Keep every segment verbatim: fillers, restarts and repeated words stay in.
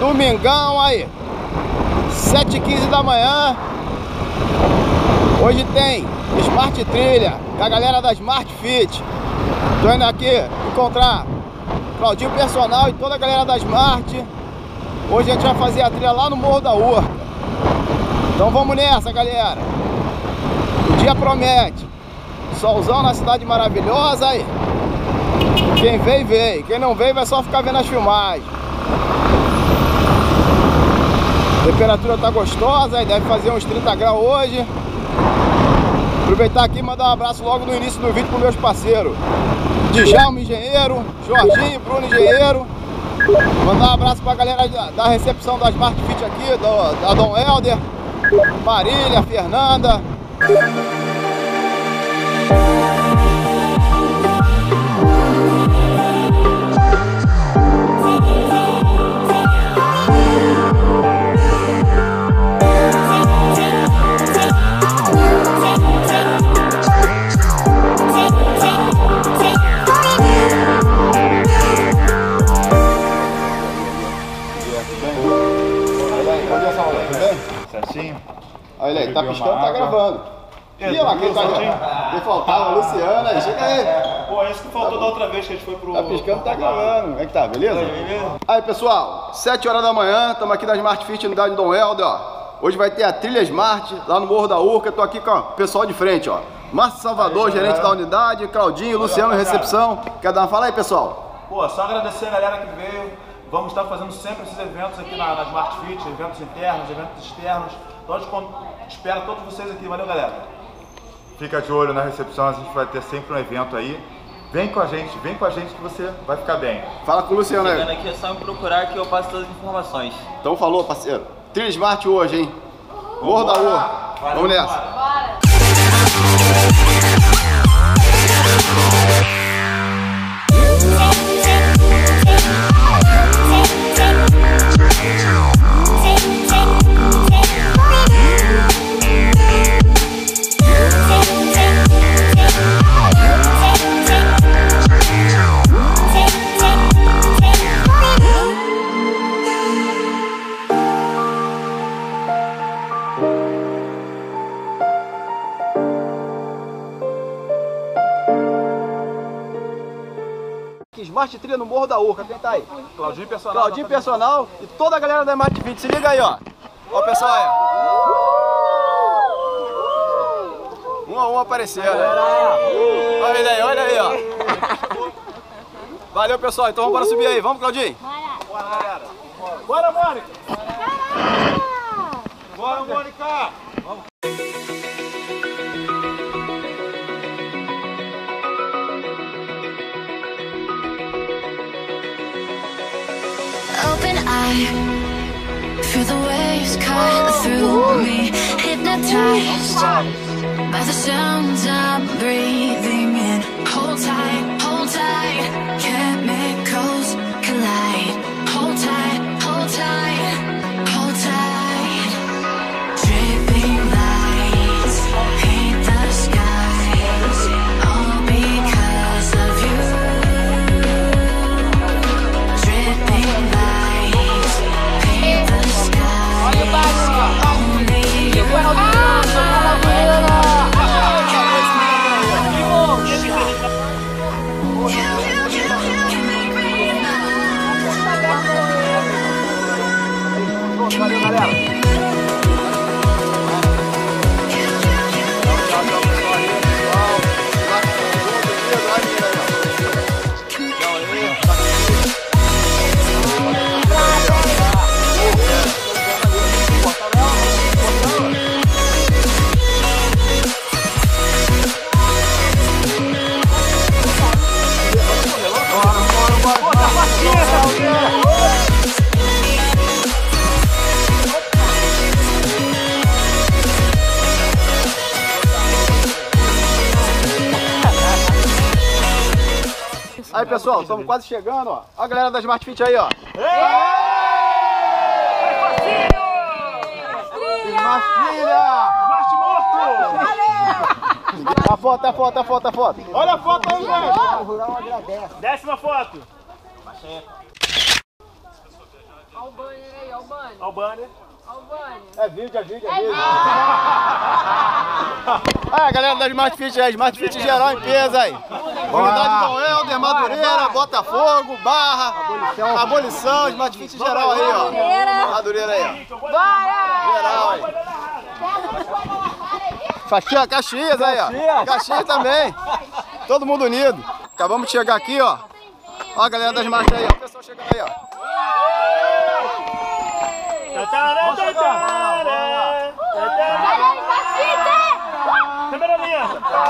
Domingão aí, sete e quinze da manhã. Hoje tem Smart Trilha com a galera da Smart Fit. Tô indo aqui encontrar Claudinho Personal e toda a galera da Smart. Hoje a gente vai fazer a trilha lá no Morro da Urca. Então vamos nessa, galera. O dia promete. Solzão na cidade maravilhosa aí. Quem veio, veio. Quem não veio vai só ficar vendo as filmagens. A temperatura tá gostosa, aí deve fazer uns trinta graus hoje. Aproveitar aqui e mandar um abraço logo no início do vídeo para meus parceiros Djalma, engenheiro, Jorginho, Bruno, engenheiro. Mandar um abraço para a galera da recepção da Smart Fit aqui, do, da Dom Helder, Marília, Fernanda. Certinho? Olha aí, tá piscando, tá gravando. Ih, lá, quem tá aqui? Quem faltava, a Luciana, chega aí. Pô, é isso que faltou da outra vez que a gente foi pro... Tá piscando, tá gravando. Como é que tá, beleza? Aí, pessoal, sete horas da manhã, estamos aqui na Smart Fit, unidade Dom Helder, ó. Hoje vai ter a trilha Smart, lá no Morro da Urca. Tô aqui com o pessoal de frente, ó. Márcio Salvador, aí, gerente da unidade, Claudinho, Luciano, recepção. Quer dar uma fala aí, pessoal? Pô, só agradecer a galera que veio. Vamos estar fazendo sempre esses eventos aqui na, na Smart Fit, eventos internos, eventos externos. Então a gente espera todos vocês aqui. Valeu, galera. Fica de olho na recepção, a gente vai ter sempre um evento aí. Vem com a gente, vem com a gente que você vai ficar bem. Fala com o Luciano aí. Chegando aqui é só me procurar que eu passo todas as informações. Então falou, parceiro. Trilha Smart hoje, hein? Morro da Urca. Vamos nessa. Bora. Smart Trilha no Morro da Urca, quem tá aí? Claudinho Personal. Claudinho Personal e toda a galera da Smart Fit. Se liga aí, ó. Ó o pessoal aí. Um a um aparecendo. Olha ele aí, olha aí, ó. Valeu, pessoal. Então vamos para subir aí. Vamos, Claudinho? Bora, galera. Bora, Mônica. Bora, Mônica. Vamos. Open eye, feel the waves cut through me, hypnotized by the sounds I'm breathing in. Hold tight, hold tight, chemicals collide. Hold tight, hold tight, hold tight. Dripping lights paint the skies, all because of you. Dripping lights paint the skies, only you. Valeu, galera. Aí, pessoal, estamos quase chegando, ó. Ó a galera da Smart Fit aí, ó. Smart Trilha! Smart morto! A foto, a foto, a foto, a foto. Olha a foto aí, velho! O rural agradece. Décima foto. Olha o banner aí, olha o banner. Olha o banner. Olha o banner. É vídeo, é vídeo, é vídeo. Ah, galera da Smart Fit aí, Smart Fit geral em peso aí. Unidade do Helder, Madureira, Botafogo, Barra, Abolição, Smart Fit geral aí, ó. Madureira aí, ó. Geral aí. Caxias, Caxias aí, ó. Caxias também. Todo mundo unido. Acabamos de chegar aqui, ó. Ó a galera das marcas aí, ó. O pessoal chegando aí, ó. Câmera linha.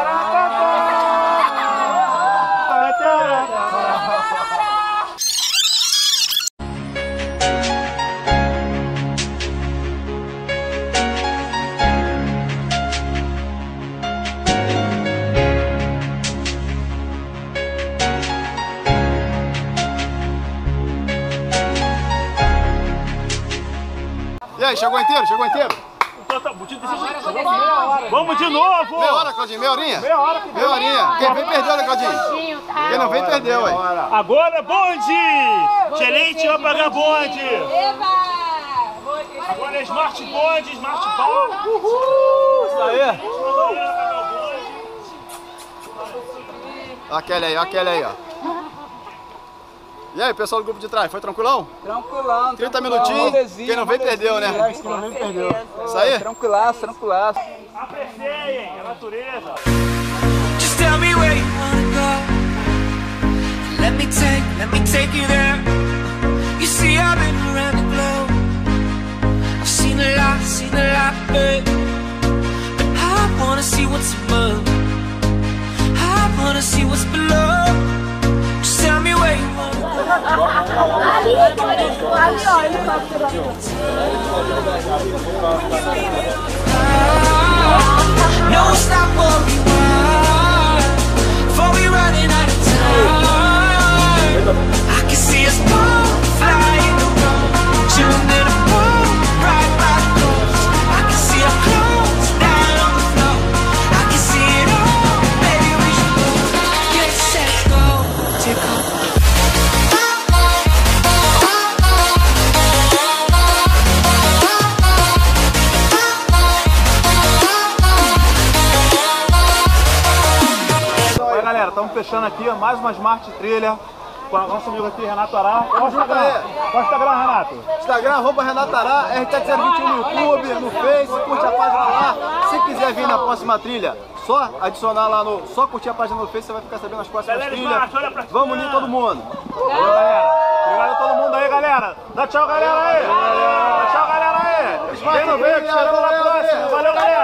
E aí, chegou inteiro? Chegou inteiro? Vamos de novo! Meia hora, Claudinho? Meia horinha? Meia hora que Meia horinha. Quem vem perdeu, né, Claudinho? Quem não vem perdeu, ué. Agora bonde! Gerente vai pagar bonde! Agora é Smart Bonde, Smart Bar! Uhul! Isso aí! Olha a Kelly aí, olha a Kelly aí, ó. E aí, pessoal do grupo de trás, foi tranquilão? Tranquilão, trinta minutinhos, quem não vem perdeu, né? Quem não vem perdeu. Isso aí? Tranquilaço, tranquilaço. Apreciem a natureza! Just tell me where you wanna go. Let me take, let me take you there. You see, I've been around the globe. I've seen a lot, seen a lot, babe. But I wanna see what's above. I wanna see what's below. Just tell me where you wanna go. Ali, ali, ó, ele tá No, stop where we were. Before we running out of time. I can see us both flying the road. Chilling in a boat, right by the coast. I can see our clothes down on the floor. I can see it all, baby, we should go. Get set, go, take off. Galera, estamos fechando aqui mais uma Smart Trilha com o nosso amigo aqui, Renato Ará. Qual o Instagram? Qual o Instagram, Renato? Instagram, arroba Renato Ará, R T zero vinte e um no YouTube, no Face, curte a página lá. Se quiser vir na próxima trilha, só adicionar lá no... Só curtir a página no Face, você vai ficar sabendo as próximas Galera, trilhas. Smart, olha pra Vamos unir todo mundo. Valeu, galera. Obrigado a todo mundo aí, galera. Dá tchau, galera aí. Dá tchau, galera aí. Quem não veio, te esperamos na próxima. Valeu, galera.